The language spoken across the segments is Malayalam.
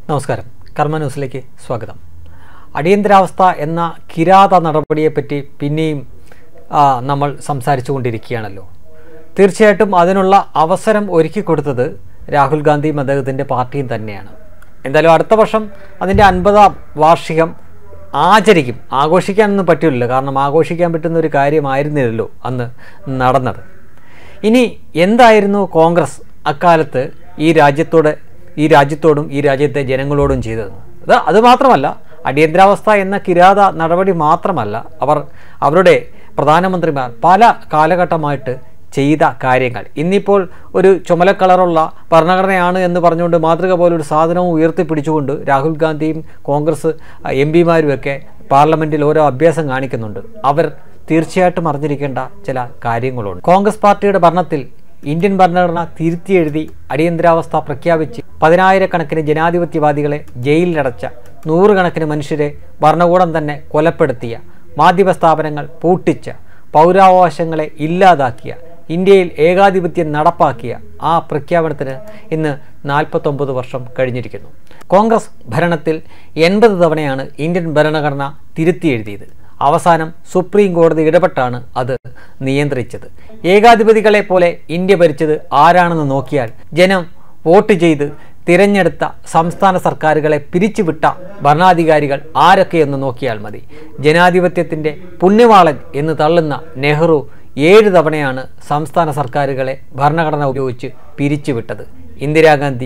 നമസ്കാരം, കർമ്മ ന്യൂസിലേക്ക് സ്വാഗതം. അടിയന്തരാവസ്ഥ എന്ന കിരാത നടപടിയെപ്പറ്റി പിന്നെയും നമ്മൾ സംസാരിച്ചു കൊണ്ടിരിക്കുകയാണല്ലോ. തീർച്ചയായിട്ടും അതിനുള്ള അവസരം ഒരുക്കി കൊടുത്തത് രാഹുൽ ഗാന്ധിയും അദ്ദേഹത്തിൻ്റെ പാർട്ടിയും തന്നെയാണ്. എന്തായാലും അടുത്ത വർഷം അതിൻ്റെ 50ാം വാർഷികം ആചരിക്കും. ആഘോഷിക്കാനൊന്നും പറ്റില്ല, കാരണം ആഘോഷിക്കാൻ പറ്റുന്ന ഒരു കാര്യമായിരുന്നില്ലല്ലോ അന്ന് നടന്നത്. ഇനി എന്തായിരുന്നു കോൺഗ്രസ് അക്കാലത്ത് ഈ രാജ്യത്തോടും ഈ രാജ്യത്തെ ജനങ്ങളോടും ചെയ്തത്? അതുമാത്രമല്ല, അടിയന്തരാവസ്ഥ എന്ന കിരാത നടപടി മാത്രമല്ല, അവരുടെ പ്രധാനമന്ത്രിമാർ പല കാലഘട്ടമായിട്ട് ചെയ്ത കാര്യങ്ങൾ. ഇന്നിപ്പോൾ ഒരു ചുമലക്കളറുള്ള ഭരണഘടനയാണ് എന്ന് പറഞ്ഞുകൊണ്ട് മാതൃക പോലൊരു സാധനവും ഉയർത്തിപ്പിടിച്ചുകൊണ്ട് രാഹുൽ ഗാന്ധിയും കോൺഗ്രസ് എംപിമാരുമൊക്കെ പാർലമെൻറ്റിൽ ഓരോ അഭ്യാസം കാണിക്കുന്നുണ്ട്. അവർ തീർച്ചയായിട്ടും അറിഞ്ഞിരിക്കേണ്ട ചില കാര്യങ്ങളുണ്ട്. കോൺഗ്രസ് പാർട്ടിയുടെ ഭരണത്തിൽ ഇന്ത്യൻ ഭരണഘടന തിരുത്തിയെഴുതി അടിയന്തരാവസ്ഥ പ്രഖ്യാപിച്ച് 10,000-കണക്കിന് ജനാധിപത്യവാദികളെ ജയിലിലടച്ച, 100-കണക്കിന് മനുഷ്യരെ ഭരണകൂടം തന്നെ കൊലപ്പെടുത്തിയ, മാധ്യമ സ്ഥാപനങ്ങൾ പൂട്ടിച്ച, പൗരാവകാശങ്ങളെ ഇല്ലാതാക്കിയ, ഇന്ത്യയിൽ ഏകാധിപത്യം നടപ്പാക്കിയ ആ പ്രഖ്യാപനത്തിന് ഇന്ന് 49 വർഷം കഴിഞ്ഞിരിക്കുന്നു. കോൺഗ്രസ് ഭരണത്തിൽ 80 തവണയാണ് ഇന്ത്യൻ ഭരണഘടന തിരുത്തിയെഴുതിയത്. അവസാനം സുപ്രീം കോടതി ഇടപെട്ടാണ് അത് നിയന്ത്രിച്ചത്. ഏകാധിപതികളെ പോലെ ഇന്ത്യ ഭരിച്ചത് ആരാണെന്ന് നോക്കിയാൽ ജനം വോട്ട് ചെയ്ത് തിരഞ്ഞെടുത്ത സംസ്ഥാന സർക്കാരുകളെ പിരിച്ചുവിട്ട ഭരണാധികാരികൾ ആരൊക്കെയെന്ന് നോക്കിയാൽ മതി. ജനാധിപത്യത്തിൻ്റെ പുണ്യവാളൻ എന്ന് തള്ളുന്ന നെഹ്റു 7 തവണയാണ് സംസ്ഥാന സർക്കാരുകളെ ഭരണഘടന ഉപയോഗിച്ച് പിരിച്ചുവിട്ടത്. ഇന്ദിരാഗാന്ധി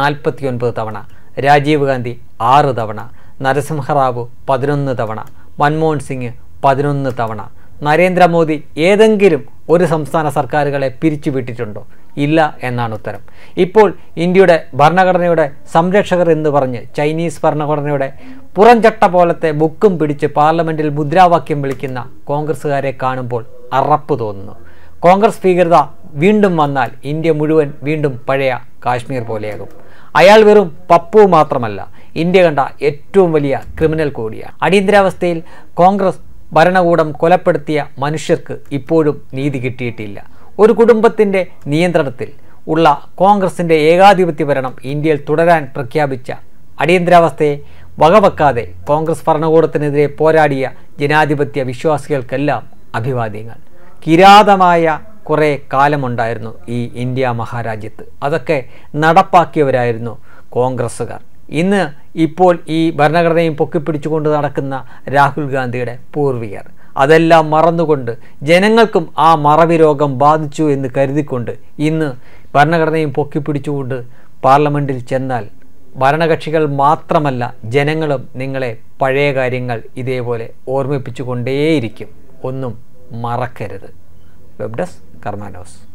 49 തവണ, രാജീവ് ഗാന്ധി 6 തവണ, നരസിംഹറാവു 11 തവണ, മൻമോഹൻ സിംഗ് 11 തവണ. നരേന്ദ്രമോദി ഏതെങ്കിലും ഒരു സംസ്ഥാന സർക്കാരുകളെ പിരിച്ചുവിട്ടിട്ടുണ്ടോ? ഇല്ല എന്നാണ് ഉത്തരം. ഇപ്പോൾ ഇന്ത്യയുടെ ഭരണഘടനയുടെ സംരക്ഷകർ എന്ന് പറഞ്ഞ് ചൈനീസ് ഭരണഘടനയുടെ പുറംചട്ട പോലത്തെ ബുക്കും പിടിച്ച് പാർലമെൻറ്റിൽ മുദ്രാവാക്യം വിളിക്കുന്ന കോൺഗ്രസ്സുകാരെ കാണുമ്പോൾ അറപ്പ് തോന്നുന്നു. കോൺഗ്രസ് ഭീകരത വീണ്ടും വന്നാൽ ഇന്ത്യ മുഴുവൻ വീണ്ടും പഴയ കാശ്മീർ പോലെയാകും. അയാൾ വെറും പപ്പു മാത്രമല്ല, ഇന്ത്യ കണ്ട ഏറ്റവും വലിയ ക്രിമിനൽ കൂടിയാണ്. അടിയന്തരാവസ്ഥയിൽ കോൺഗ്രസ് ഭരണകൂടം കൊലപ്പെടുത്തിയ മനുഷ്യർക്ക് ഇപ്പോഴും നീതി കിട്ടിയിട്ടില്ല. ഒരു കുടുംബത്തിൻ്റെ നിയന്ത്രണത്തിൽ ഉള്ള കോൺഗ്രസിൻ്റെ ഏകാധിപത്യ ഭരണം ഇന്ത്യയിൽ തുടരാൻ പ്രഖ്യാപിച്ച അടിയന്തരാവസ്ഥയെ വകവെക്കാതെ കോൺഗ്രസ് ഭരണകൂടത്തിനെതിരെ പോരാടിയ ജനാധിപത്യ വിശ്വാസികൾക്കെല്ലാം അഭിവാദ്യങ്ങൾ. കിരാതമായ കുറേ കാലമുണ്ടായിരുന്നു ഈ ഇന്ത്യ മഹാരാജ്യത്ത്. അതൊക്കെ നടപ്പാക്കിയവരായിരുന്നു കോൺഗ്രസ്സുകാർ. ഇപ്പോൾ ഈ ഭരണഘടനയും പൊക്കിപ്പിടിച്ചുകൊണ്ട് നടക്കുന്ന രാഹുൽ ഗാന്ധിയുടെ പൂർവികർ അതെല്ലാം മറന്നുകൊണ്ട്, ജനങ്ങൾക്കും ആ മറവി രോഗം ബാധിച്ചു എന്ന് കരുതിക്കൊണ്ട് ഇന്ന് ഭരണഘടനയും പൊക്കിപ്പിടിച്ചുകൊണ്ട് പാർലമെൻറ്റിൽ ചെന്നാൽ ഭരണകക്ഷികൾ മാത്രമല്ല, ജനങ്ങളും നിങ്ങളെ പഴയ കാര്യങ്ങൾ ഇതേപോലെ ഓർമ്മിപ്പിച്ചുകൊണ്ടേയിരിക്കും. ഒന്നും മറക്കരുത്. Web desk, Karma news.